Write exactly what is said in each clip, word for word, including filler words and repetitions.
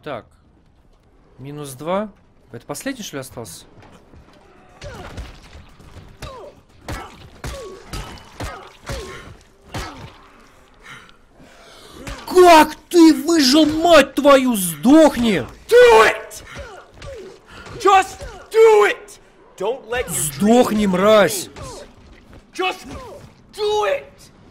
Так. Минус два. Это последний, что ли, остался? Как ты выжил, мать твою, сдохни! Do it! Just do it! Don't let your Сдохни, мразь! Just do it!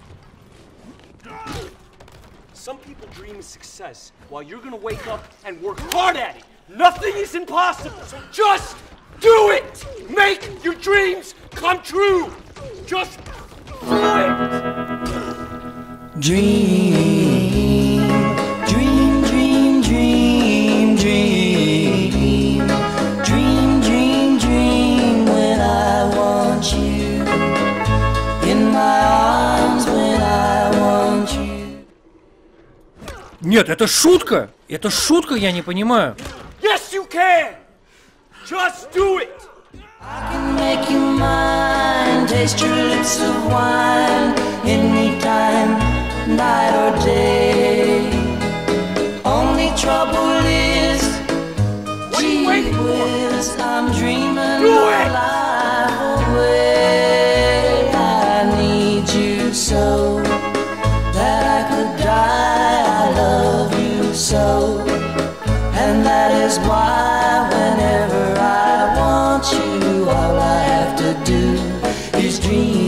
Some people dream of success while you're gonna wake up and work hard at it. Nothing is impossible, so just do it! Make your dreams come true! Just do it! Dream, dream, dream, dream, dream, dream, dream, dream when I want you in my arms when I want you. Нет, это шутка! Это шутка, я не понимаю. Yes, you can! Just do it! I can make you mine, taste your lips of wine, anytime, night or day. Only trouble is, gee whiz, I'm dreaming Do my it! life away. I need you so that I could die. I love you so, and that is why whenever I want you, all I have to do is dream.